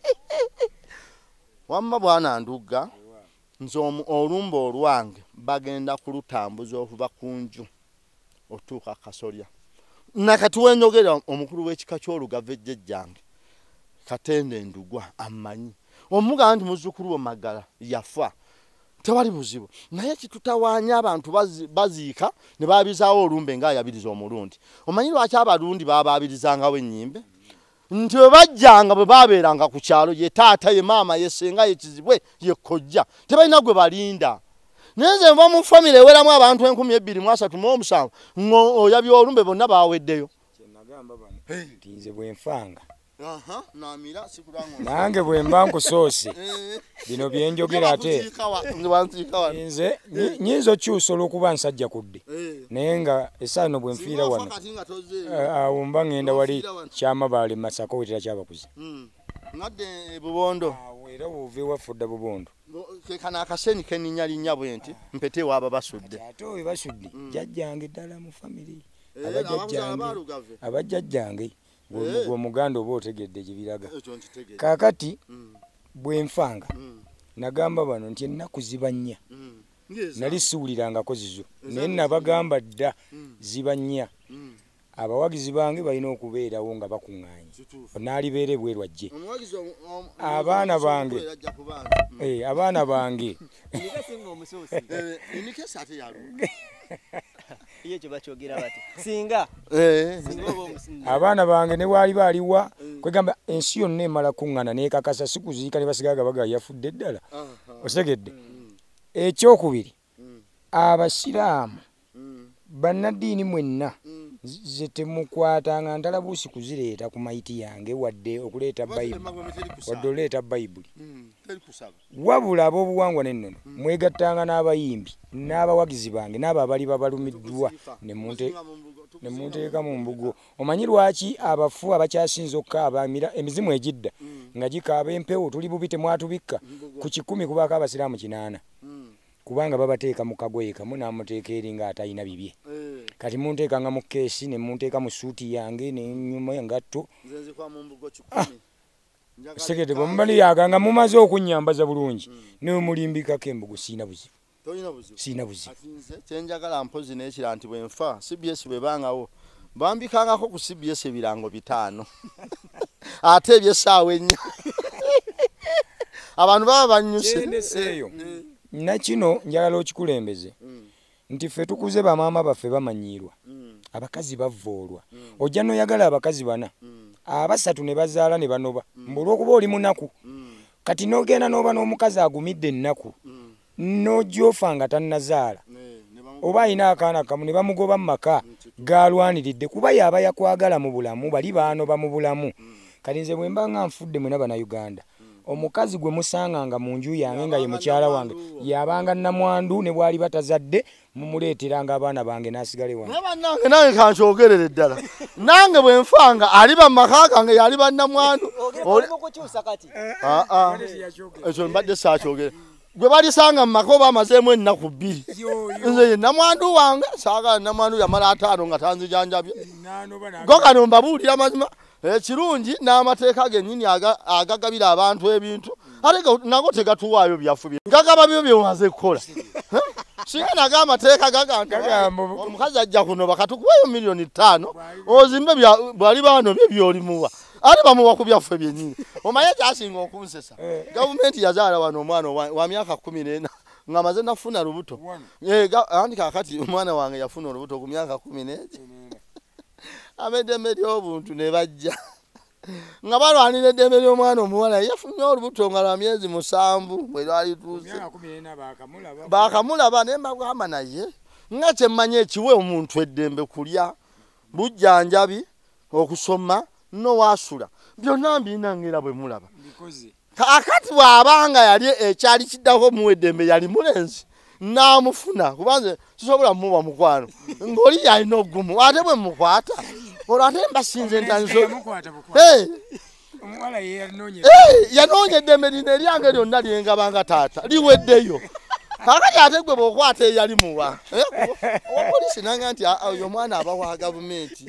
Speaker 3: Wamma bwana Nduga. Nze olumba olwange bagenda kulutambuza okuva ku nju otuuka Kasolya. Nakati wenjogera omukulu w'ekika ky'Olugave ejjejjange Katende Ndugwa amanyi. Omuga nti muzzukulu wa Magala yafa. Tewali buzibu. Naye kitutawaanya abantu baziika ne babizaawo olumbe nga yabiriza omulundi. Omanyi lwaki abalundi bababirizangawo ennyimbe? Nti bwe bajjanga bwe babeeranga ku kyalo ye taata ye maama ye ssenga ye kizibwe ye kojja. Tebalina gwe balinda. Neze nva mu family eweramu abantu enkumi ebbiri mu asatu mu omusanvu oyabye olumbe bonna baweddeyo.
Speaker 2: Kyenagamba bano. Ntinze bwe nfanga.
Speaker 3: Aha, namira sikulango.
Speaker 2: Nange bwe mba nkusoose. Bino bye njogera ate. Nze nyinza okyusa olw'okuba nsajja kudde. Naye nga esaano bwe nfiira wano. Awo mba ngenda wali Kyamabaale Masaka wetera Kyabakuze.
Speaker 3: Nadde Bubondo.
Speaker 2: Era wove wafudda Bubondo.
Speaker 3: Kekana akaseni keninnya linnya bwenti mpete waba basudde.
Speaker 2: Ate oyo basudde. Jjajjange ddala mu family. Abajjajjange. Abajjajjange. Gwe muganda oba otegedde gibiraga. Kakati bwe nfanga. Nagamba bano nti ennaku ziba nnya. Nali siwulirangako zizo. Naye nabagamba dda ziba nnya. Abawagizi bange balina okubeerawo nga bakuŋŋaanye. Naalibeere bwerwajje. Abaana bange. Eh, abaana bange.
Speaker 1: Singa.
Speaker 2: Abaana bange ne wali baliwa kwegamba ensi yonna emala kuŋŋana n'ekakasa sikuziika ne basigaga baga yafudde ddala. Osegedde. Ekyokubiri. Abasiraamu bannaddiini mwenna ze temukwatanga ntalabuusi kuzireeta ku mayiti yange wadde okuleeta Bayibuli. Wadde oleeta Bayibuli. Wabula ab'obuwangwa n'ennono mwegattanga n'abayimbi n'abawagizi bange n'abo abali babalumiddwa ne munteeka mu mbugo. Omanyi lwaki abafu abakyasinza okukaaba emizimu egidda nga gikaaba empewo tuli bubi temwatubikka ku kikumi kubaako abasiraamu kinaana. Kubanga babateeka mu kagoye kamu n'amuteeka eri nga atalina bibye. Kati munteeka nga mu keesi ne munteeka mu suuti yange n'ennyuma engatto. Segede bwe mubali yaganga mumaze okunnyambaza bulungi ne mulimbikako embugo siina buzibu. Siina buzibu.
Speaker 3: Kyenjagala mpozi n'ekira nti bwe nfa C B S bwe bangawo bambikangako ku C B S ebirango bitaano. Ate ebyessaawa ennya. Abantu baba bannyuse. Nakino njagala okikulembeze nti ffe tukuze bamaama baffe bamanyiirwa abakazi bavvoolwa ojja noyagala abakazi bana abasatu ne bazaala ne banoba mbulwokuba oli munaku kati nogenda noba n'omukazi agumidde ennaku n'ojjofa nga tannazaala oba alina akaana kamu ne bamugoba mu maka gaalwaniridde kuba yaba yakwagala mu bulamu bali baanoba mu bulamu kati nze bwe mba nga nfudde mwena bannayuganda omukazi gwe musanganga mu nju yange nga ye mukyala wange yabanga namwandu ne bwali batazadde mumuleeteranga abaana bange n'asigale wange. Nange nange kankyogerere ddala nange bwe nfanga aliba mu maka gange yali bannamwandu. Ekyo mbadde saakyogere gwe balisanga mu maka oba amazeemu ennaku bbiri. Nze ye namwandu wange saagala namwandu yamala ataano nga tanzijanjabye. Go kano mbabuulira mazima ekirungi n'amateeka gennyini agagabira abantu ebintu ate nago tegatuwaayo byafu bye gagaba byo byewaze kukola singa naga amateeka gagamba omukazi ajja kuno bakatukuwayo miliyoni ttaano ozimbe bwali bano bye byolimuwa ate bamuwa ku byaffe byennyini omanye kyasinga okunsesa gavumenti yazaala wano omwana wa myaka kumi n'ena ng'amaze nafuna lubuto andi kaakati omwana wange yafuna olubuto ku myaka kumi n'egi ameddembe ly'obuntu ne bajja nga balwanira eddembe ly'omwana omuwala yafunye olubuto nga lwa myezi musanvu bwe lwalituuse baakamulaba ne mbagamba naye nga kyemmanya ekiwe omuntu eddembe kulya bujjanjabi okusoma nowaasula byonna mbinangira bwe mulaba akati bw'abanga yali ekyali kiddako muwa eddembe yali mulenzi n'amufuna kubanze kisobola muwa mukwano ng'oli yalina ogumu ate bwe mukwata olwo ate mbasinze entaniso yanoonya eddembe lino eryange lyonna lyengabanga taata liweddeyo kakati ate gwe bw'okwata eyali muwa owapoliisi nanga nti oyo omwana aba wa gavumenti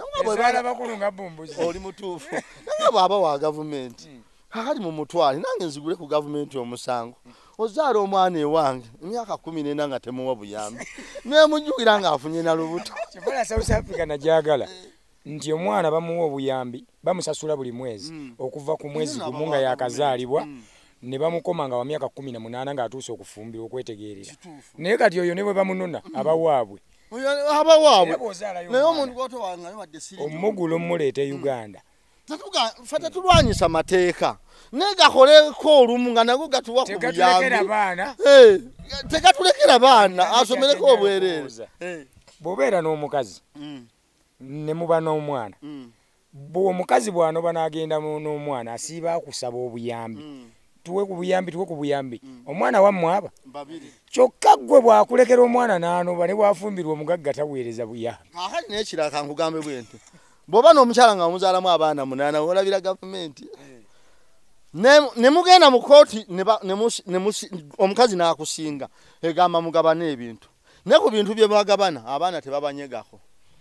Speaker 3: oli mutuufu nanga bw'aba wa gavumenti kakati mu mutwale nange nzigule ku gavumenti omusango ozaala omwana ewange emyaka kumi n'ena nga temuwa buyambi nemujjukira ng'afunye na lubuto
Speaker 2: kikola South Africa najagala nti omwana bamuwa obuyambi bamusasula buli mwezi okuva ku mwezi gumu nga yakazaalibwa ne bamukoma nga wa myaka kumi na munaana ng'atuuse okufumbirwa okwetegeerera naye kati oyo ne bwe bamunona abawaabwe
Speaker 3: abawaabwe naye omuntu gwoto wange wadde siri
Speaker 2: omugula omuleeta e Uganda
Speaker 3: ffe tetulwanyisa mateeka naye gakoleko olumu nga nago gatuwa ku buyambi tegatulekera baana asomereko obwereere
Speaker 2: bw'obeera n'omukazi ne muba n'omwana omukazi bw'anoba n'agenda n'omwana asiiba akusaba obuyambi tuwe ku buyambi tuwe ku buyambi omwana wammwe aba kyokka ggwe bw'akulekera omwana n'anoba ne bw'afumbirwa omugagga taweereza buyambi
Speaker 3: akati n'ekirala kankugambe bwente bw'oba n'omukyala nga muzaalamu abaana munaana olabira gavumenti ne mugenda mu kooti omukazi n'akusinga egamba mugabane ebintu ne ku bintu bye bagabana abaana tebabanyegako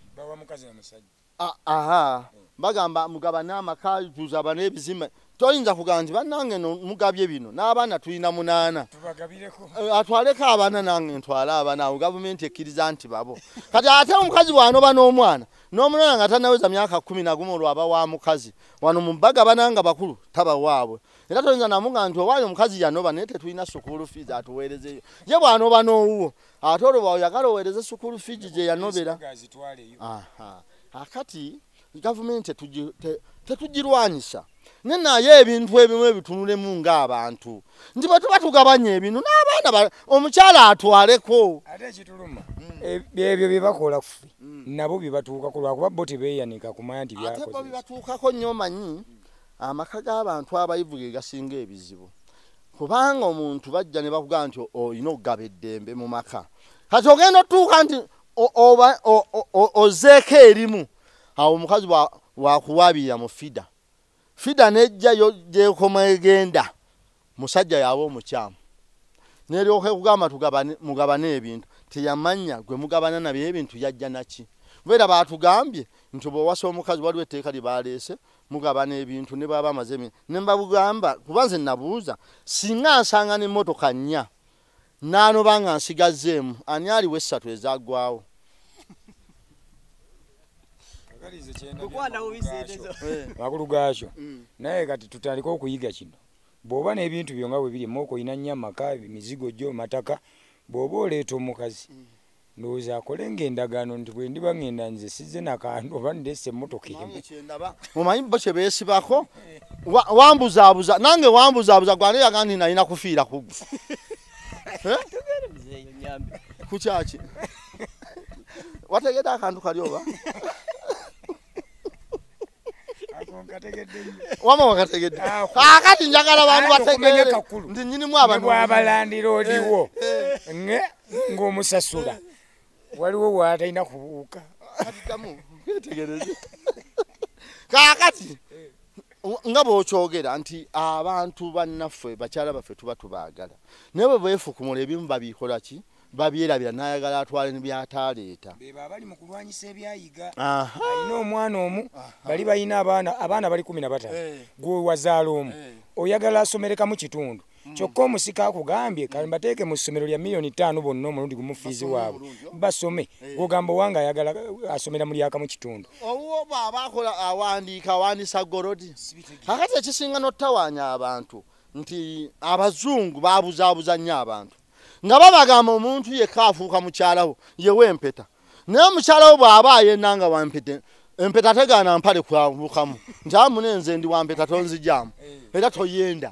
Speaker 3: aha bagamba mugabane amaka tuzaba n'ebizimbe toyinza kugamba nti bannange mugabye bino n'abaana tulina munaana atwaleko abaana nange ntwale abaana awo gavumenti ekkiriza nti babo kati ate omukazi bw'anoba n'omwana n'omunaana nga tanaweza myaka kumi na gumu olwo aba wa mukazi wano mu bagabana nga bakulu taba waabwe era toyinza namuga nti owaayo omukazi yanoba naye tetulina sukulu fees atuweerezeyo ye bw'anoba n'owuwo ate olwo bw'oyagala oweereze sukulu fees gye yanobera akati gavumenti tetugirwanyisa ne naye ebintu ebimu ebitunulemu ng'abantu nti bwe tuba tugabanya ebintu n'abaana omukyala atwaleko
Speaker 2: ate ekituluma ebyo bye bakola ffe nabo bye batuukako lwakuba bo tebeeyanika kumanya nti byakoze ate bo bye batuukako nnyo omanyi amaka g'abantu abayivu ge gasinga ebizibu kubanga omuntu bajja ne bakugamba nti olina okugaba eddembe mu maka kati ogenda otuuka nti ozeeko erimu awo omukazi wakuwaabirira mu fida fida nejjayo gyekoma egenda musajja yaaba omukyamu neryoka ekugamba mugabane ebintu teyamanya gwe mugabana nabyo ebintu yajja naki beera baatugambye nti bw'owasa omukazi waliwo etteeka lye baleese mugabana ebintu ne baba amaze ne mbabugamba kuba nze nabuuza singa nsanga n'emmotoka nnya naanoba nga nsigazzeemu ani aliwo essatu ezaggwawo makulu gaakyo naye kati tutandika okuyiga kino bw'oba n'ebintu byo nga bwe biri emmooko oyina nnyo amaka emizigo gyo mataka bw'oba oleeta omukazi ndowooza akole ng'endagaano nti bwe ndiba ngenda nze sizze nakantu oba ndeese emmotoka emu
Speaker 3: omanyi bo kye beesibako wambuzaabuza nange wambuzaabuza gwane yaga nti nalina kufiira ku kukyaki wategedde akantu kali oba wama wakategedde kakati njagala abantu bategere ndi nyinimu abantu
Speaker 2: bwabalandira oliwo ng'omusasula waliwo waatalina kubuuka
Speaker 3: kakati nga bw'okyogera nti abantu bannaffe bakyala baffe tuba tubaagala naye bwe beefukumula ebimu babikola ki babyerabira n'ayagala atwale ne byataleeta
Speaker 2: beba abali mu kulwanyisa ebyayiga
Speaker 3: Aha.
Speaker 2: alina omwana omu bali balina abaana abaana bali kumi na batano gwe wazaala omu oyagala asomereka mu kitundu kyokka omusika akugambye kale mbateeke mu ssomero lya miliyoni ttaano bonna omulundi gumu fiizi waabwe basome gwogamba owanga ayagala asomera mu lyaka mu kitundu
Speaker 3: owo baba akola awandiika awandiisa gorodi kakati ekisinga n'ottawaanya abantu nti abazungu babuzaabuza nnyo abantu nga babagamba omuntu yekka afuuka mukyalawo yewe empeta naye omukyalawo bw'aba ayennanga wampete empeta tegaana mpale kwabukamu nti amunenze ndi wampeta tonzijaamu era toyenda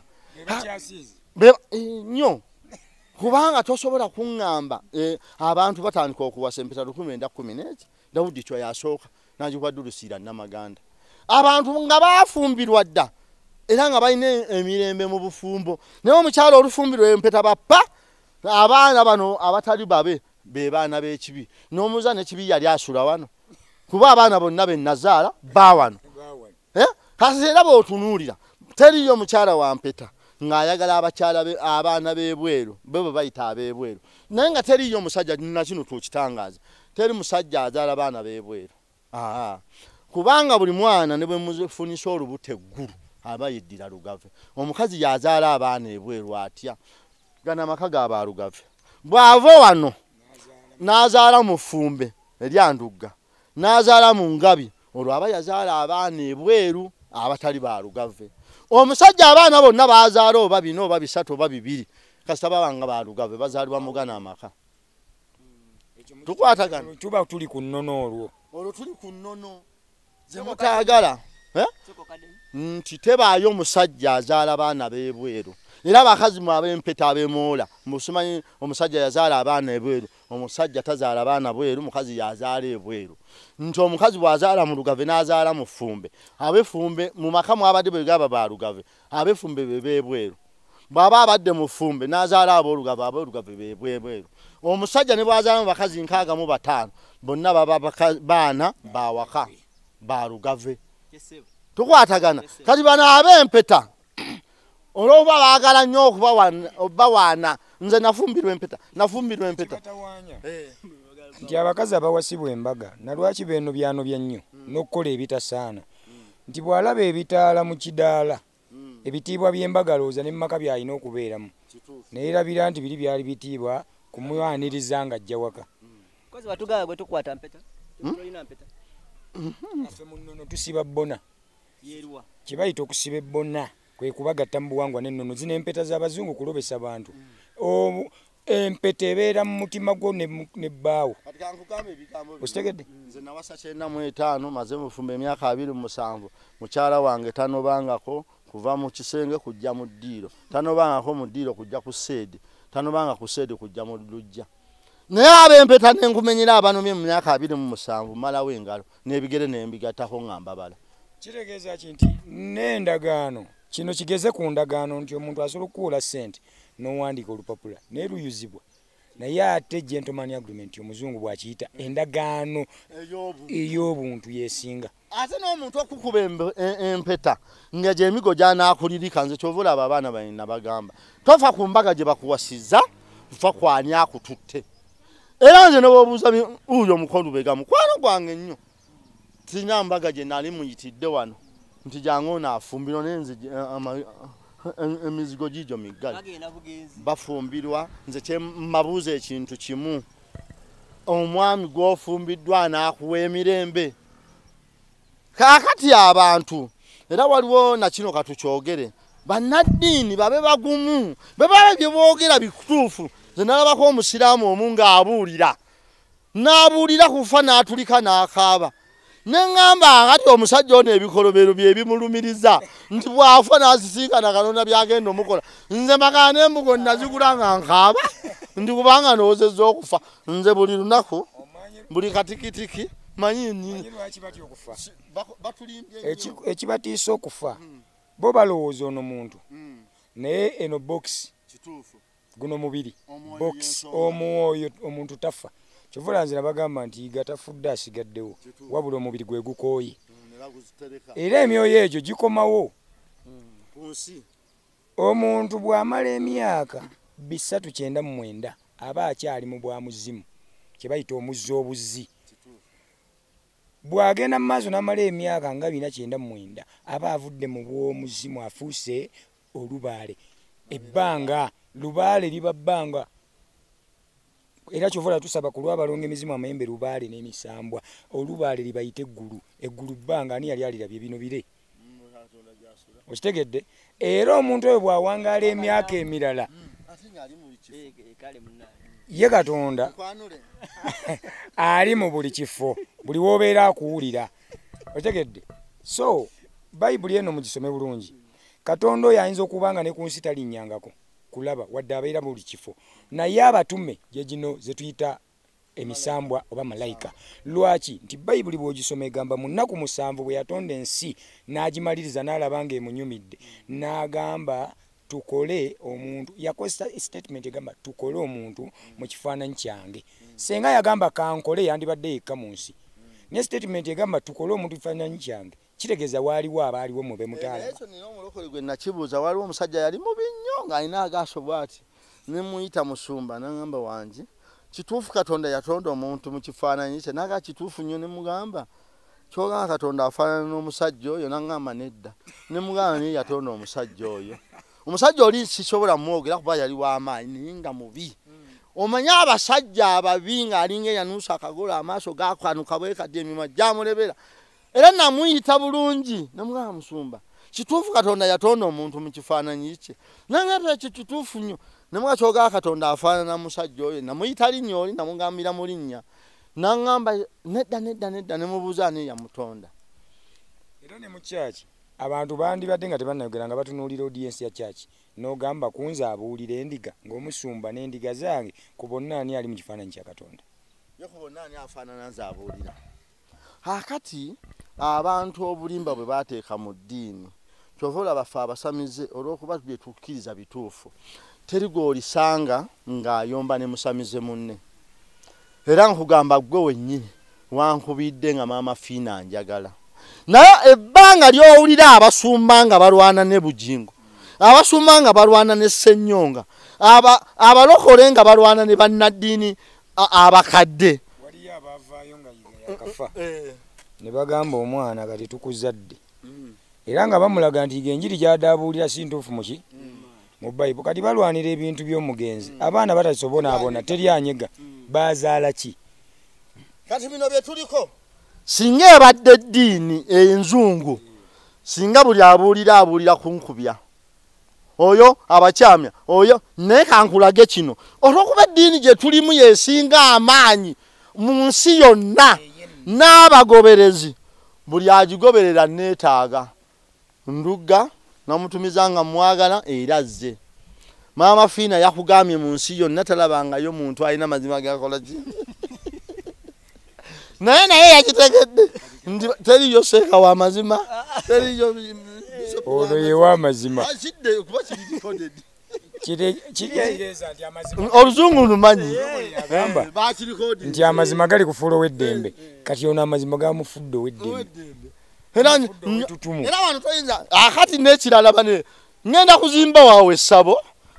Speaker 3: nnyo kubanga tosobola kuŋŋamba abantu batandika okuwasa empeta lukumi enda kkumi n'eki Dawudi kyo yasooka n'agikwadulusiira Namaganda abantu nga baafumbirwa dda era nga balina emirembe mu bufumbo naye omukyalo olufumbirwa empeta bappa abaana bano abatali babe be baana b'ekibi n'omuza n'ekibi yali asula wano kuba abaana bonna be nazaala baawano kasi era bw'otunuulira teriyo mukyala wa mpeta ng'ayagala abakyala abaana b'ebweru be bwe bayita ab'ebweru naye nga teriyo musajja na kino tukitangaaza teri musajja azaala baana b'ebweru kubanga buli mwana ne bwe mufunisa olubuto eggulu aba yeddira lugave omukazi yazaala abaana ebweru atya gana amaka gaba lugave bw'ava wano n'azaala mu ffumbe erya Nduga n'azaala mu Ngabi olwo aba yazaala abaana ebweru abatali ba lugave omusajja abaana bonna bazaala oba bino oba bisatu oba bibiri kasita babanga ba lugave bazaalibwa mugana amaka tukwatagana
Speaker 2: tuba tuli ku nnono olwo
Speaker 3: olwo tuli ku nnono ze mutaagala nti tebaayo omusajja azaala abaana b'ebweru era abakazi mu ab'empeta ab'emoola musumanyi omusajja yazaala abaana ebweru omusajja tazaala abaana bweru mukazi yazaala ebweru nti omukazi bw'azaala mu lugave n'azaala mu ffumbe ab'effumbe mu maka mwabadde bwe gaba ba lugave ab'effumbe be b'ebweru bw'aba abadde mu ffumbe n'azaala ab'olugave ab'olugave be bwebweru omusajja ne bw'azaala mu bakazi nkaaga mu bataano bonna baba baana bawaka ba lugave tukwatagana kati bano ab'empeta olwokuba baagala nnyo okubawaana nze nafumbirwa empeta nafumbirwa empeta
Speaker 2: nti abakazi abawasibwa embaga nalwaki beeno byanobya nnyo n'okukola ebitasaana nti bw'alaba ebitaala mu kidaala ebitiibwa by'embaga looza ne mu maka by'alina okubeeramu naye erabira nti biri byali bitiibwa kumwaniriza nga ajja waka affe mu nnono tusiba bbona kye bayita okusiba ebbona kwe kubagatta mu buwangwa n'ennono zino empeta z'abazungu kulobesa bantu empeta ebeera mu mutima gwo nebbaawo okitegedde
Speaker 3: nze nawasa kyenda mu etaano maze mufumba emyaka abiri mu musanvu mukyala wange tanobangako kuva mu kisenge kujja mu ddiiro tanobangako mu ddiiro kujja ku seedi tanobanga ku seedi kujja mu lujja naye ab'empeta nenkumenyera abanomye mu myaka abiri mu musanvu malawo engalo n'ebigere nembigattako ngamba bala
Speaker 2: kitegeeza ki nti n'endagaano kino kigeze ku ndagaano nti omuntu asobola okukuula ssente n'owandiika olupapula naye luyuzibwa naye ate gentleman agreement omuzungu bw'akiyita endagaano ey'obuntu yeesinga
Speaker 3: ate n'omuntu okukuba empeta nga gy'emigo gy'anaakulirika nze kyova olaba abaana balina bagamba tofa ku mbaga gye bakuwasiza fa kwani akututte era nze ne bw'obuuza uyo omukono bega mukwano gwange nnyo tina mbaga gye nali muyitidde wano nti jangu naafumbirwa n'enzigi emizigo gijo miggala bafumbirwa nze kye mmabuuza ekintu kimu omwami gw'ofumbiddwa n'akuwa emirembe kaakati abantu era waliwo na kino katukyogere bannaddiini babe bagumu be babe bye boogera bituufu nze nalabako omusiraamu omu ng'abuulira n'abuulira kufa n'atulika n'akaaba neŋŋamba kati omusajja ono ebikolobero bye bimulumiriza nti bw'afa n'asisinkana Katonda byagenda omukola nze magana n'embugo nazigula nga nkaaba ndi kubanga noozezza okufa nze buli lunaku buli katikitiki manyi
Speaker 2: ekibatiisa okufa bo balowooza ono muntu naye eno box guno mubiri box omwoyo omuntu tafa kyovula nze nabagamba nti gatafudde asigaddewo wabula omubiri gwe gukooye era emyoyo egyo gikomawo omuntu bw'amala emyaka bisatu kyenda mu mwenda aba akyali mu bwamuzimu kye bayita omuzzi obuzzi bw'agenda mu maaso n'amala emyaka nga bina kyenda mu mwenda aba avudde mu bw'omuzimu afuuse olubaale ebbanga lubaale liba bbanga era kyova tusaba ku lw'abalonga emizimu amayembe lubaale n'emisambwa olubaale libayita eggulu eggulu bbanga ani yali alirabye bino bire okitegedde era omuntu oyo bw'awangaala emyaka emirala ye Katonda ali mu buli kifo buli w'obeera akuwulira okitegedde so bayibuli eno mugisome bulungi Katonda oyo ayinza okuba nga ne ku nsi talinnyangako kulaba wadde abeera buli kifo naye abatume gye gino ze tuyita emisambwa oba malayika lwaki nti bayibuli bw'ogisoma egamba mu nnaku musanvu bwe yatonda ensi n'agimaliriza n'alaba ng'emunyumidde n'agamba tukole omuntu yakozesa statement egamba tukole omuntu mu kifaananyi kyange senga yagamba kankole yandibadde yekka mu nsi ne statement egamba tukole omuntu kifaananyi kyange kitegeeza waaliwo abaaliwo mube mutaala
Speaker 3: ekyo nina omulokole gwe nakibuuza waliwo omusajja yali mubi nnyo ng'alina agaaso bw'ati ne muyita musumba n'agamba wangi kituufu Katonda yatonda omuntu mu kifaananyi kye naga kituufu nnyo ne mugamba kyogamba Katonda afaanana n'omusajja oyo n'agamba nedda ne mugamba naye yatonda omusajja oyo omusajja oli sisobola mwogera kuba yali w'amaanyi naye nga mubi omanye abasajja ababi ng'alinga eyanuusa akagolo amaaso gaakwanuka bwekadde emimwa gyamulebera era namuyita bulungi namugamba musumba kituufu Katonda yatonda omuntu mu kifaananyi kye nangamba ekyo kituufu nnyo namuga kyogamba Katonda afaanana musajja oyo namuyita linnya oli namugambira mu linnya nangamba nedda nedda nedda ne mubuuza ani yamutonda
Speaker 2: era ne mu kyaki abantu bandibadde nga tebannayogera nga batunuulira audience ya kyaki n'ogamba kunze abuulira endiga ng'omusumba n'endiga zange ku bonna ani ali mu kifaananyi kya Katonda
Speaker 3: ye ku bonna ani afaanana nze abuulira akati abantu obulimba bwe baateeka mu ddiini kyova olaba ffe abasamize olw'okuba bye tukkiriza bituufu teri gw'olisanga ng'ayomba ne musamize munne era nkugamba ggwe wennyini wankubidde nga maama Fiina njagala naye ebbanga ly'owulira abasumba nga balwana ne Bujingo abasumba nga balwana ne Ssennyonga abalokole nga balwana ne bannaddiini abakadde
Speaker 2: waliyo abaavaayo nga yakafa ne bagamba omwana kati tukuzadde era nga bamulaga nti enjiri gy'adaabuulira si ntuufu muki mu Bayibuli kati balwanira ebintu by'omugenzi abaana batasobonaabona teri anyega bazaala ki
Speaker 3: kati bino bye tuliko singa ebadde eddiini enzungu singa buli abuulira abuulira kunkubya oyo abakyamya oyo naye kankulage kino olw'okuba eddiini gye tulimu yeesinga amaanyi mu nsi yonna n'abagoberezi buli agigoberera neetaaga Nduga namutumiza nga mwagala era azze maama Fiina yakugambye mu nsi yonna talabangayo muntu alina mazima gakola ki naye naye yakitegedde teriyo seeka wa mazima teriyo
Speaker 2: ono ye w'amazima
Speaker 3: oluzungu lumanyi
Speaker 2: nti amazima gali kufuula ow'eddembe kati ono amazima gamufudde ow'eddembe
Speaker 3: era wano toyinza akati n'ekirala bane ngenda kuzimba waawe essabo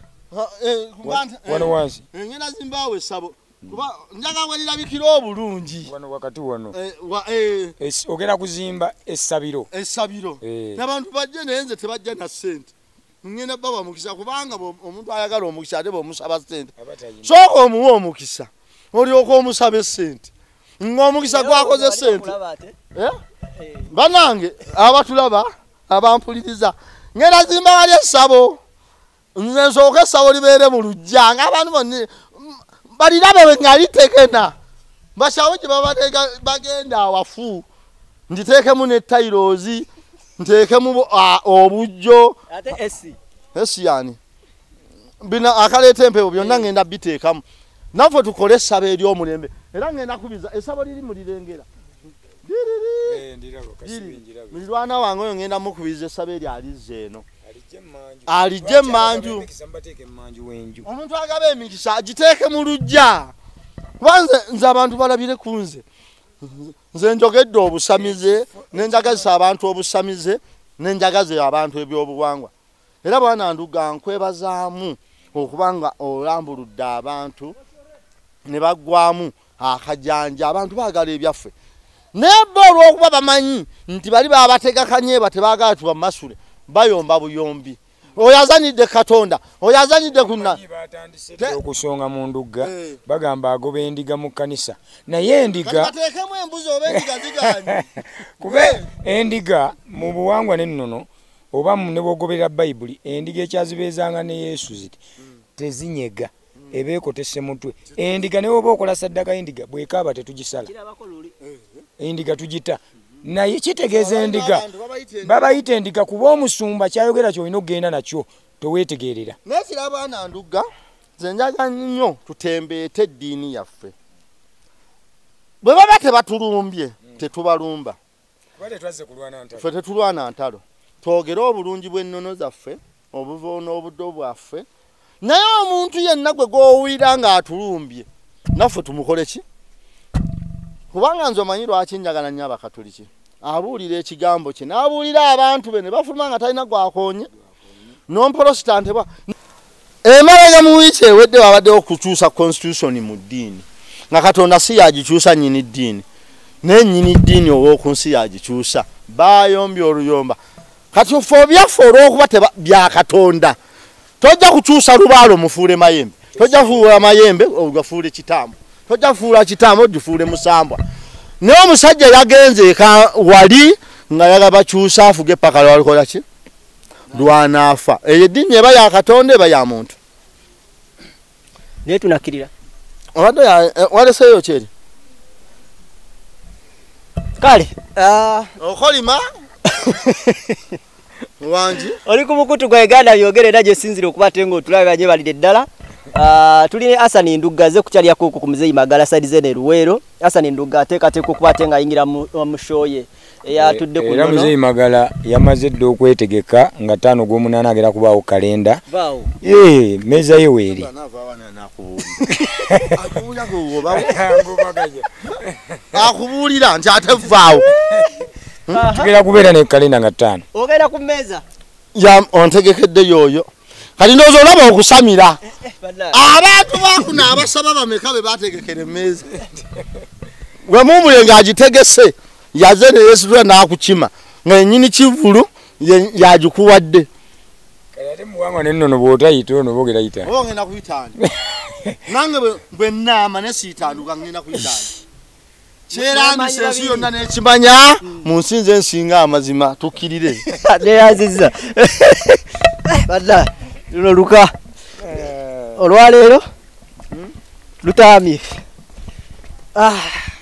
Speaker 2: wano wansi
Speaker 3: ngenda zimba waawe essabo kuba njaga welirabikira obulungi
Speaker 2: wano wakati wano ogenda kuzimba essabiro
Speaker 3: essabiro n'abantu bajje naye nze tebajja na ssente ngenda baba mukisa kubanga omuntu ayagala omukisa ate bw'omusaba ssente sooka omuwa omukisa olyoka omusaba essente ng'omukisa gwakoze ssente banange abatulaba abampuliriza ngenda zimba wali essabo nze nsooka essabo libeere mu lujja ng'abantu bonna balirabe bwe nga litekena bashawo gye baba bagenda awafu nditeekemu ne tairozi nteekemu obujjo
Speaker 1: ate esi
Speaker 3: esi yani bina akaleeta empewo byonna ngenda biteekamu naffe tukole essabo ery'omulembe era ngenda kubiza essabo liri mulirengera milirwana wange oyo ngenda mukubiza essabo eri alizze eno alijje emmanju omuntu agaba emikisa agiteeke mu lujja kuba nze abantu balabire ku nze nze njogedde obusamize nenjagazisa abantu obusamize nenjagaze abantu ebyobuwangwa era bwana Nduga nkwebazaamu okuba nga olambuludde abantu ne baggwamu akajanja abantu baagala ebyaffe nebbo olw'okuba bamanyi nti bali baabatega kanyeeba tebaagala tuba masule bayomba buyombi oyo azanyidde Katonda oyo azanyidde kunna
Speaker 2: okusonga mu Nduga bagamba agoba endiga mu kkanisa naye endiga
Speaker 3: bateekemu embuzi oba endiga ziganye
Speaker 2: kube endiga mu buwangwa n'ennono oba ne bwogoberera Bayibuli endiga ekyazibeezanga ne Yesu ziti tezinyega ebeekotese mutwe endiga ne oba okola saddaka endiga bwekaaba tetugisala endiga tugita naye kitegeeza endiga babayita endiga kuba omusumba kyayogera kyolina okugenda nakyo toweetegerera
Speaker 3: nekirabaana Nduga nze njaga nnyo tutembeete eddiini yaffe bwe baba tebatulumbye tetubalumba ffe tetulwana ntalo twogere obulungi bw'ennono zaffe obuvo n'obuddo bwaffe naye omuntu yenna gwe gw'owulira ng'atulumbye naffe tumukole ki kubanga nze omanyi lwaki njagala nnyo Abakatoliki abuulira ekigambo kye n'abuulira abantu be ne bafuluma nga talina gwakoonye nomprotestant bwa emabega mu wiiki ewedde babaddewo okukyusa constitution mu ddiini nga Katonda si yagikyusa nnyini ddiini naye nnyini ddiini ow'oku nsi yagikyusa bayombye oluyomba kati ffe byaffe olw'okuba bya Katonda tojja kukyusa lubaalo mufuule mayembe tojja kufuula mayembe ogafuule kitambo tojja kufuula kitambo ogifuule musambwa naye omusajja yagenze eka wali nga yaga bakyusa afuge paka lwalikola ki lwanaafa eyo eddiini eba ya Katonda eba ya muntu
Speaker 1: naye tunakkirira
Speaker 3: obadde waleseeyo kyeri
Speaker 1: kale
Speaker 3: okolima wangi
Speaker 1: oli ku mukutu gwa Uganda byogere era gyesinzire okuba ate ng'otulabe banye balire ddala tuli ne Hasan Nduga ze kukyalya ku Mzee Magala side zene Luwero Hasan Nduga ateekateeka okuba ate nga ayingira mu show ye eyatudde ku
Speaker 2: era Mzee Magala yamaze dde okwetegeka nga ttaano gw'omunaana agera kubaawo kalenda ee meza ye weeri
Speaker 3: akubuulira nti ate vaawo
Speaker 2: tugenda kubeera ne kalenda nga ttaano
Speaker 1: ogenda ku mmeeza
Speaker 3: ontegekedde yoyo kati ndowooza olaba okusamira abantu bakuno abasaba bameka be bategekera emmeeza gwe muumule ng'agitegese yaze ne yeesitula n'akukima nga ennyini kivulu yagikuwadde
Speaker 2: ate muwangwa n'ennono bw'otayita ono boogera yitaani
Speaker 3: oba ngenda kuyitaani nange bwe nnaama ne siitanduka ngenda kuyitaani kyerambisa ensi yonna n'ekimanya mu nsi nze nsinga amazima tukkirire
Speaker 1: neyazizza badda luno luka olwaleero lutaamye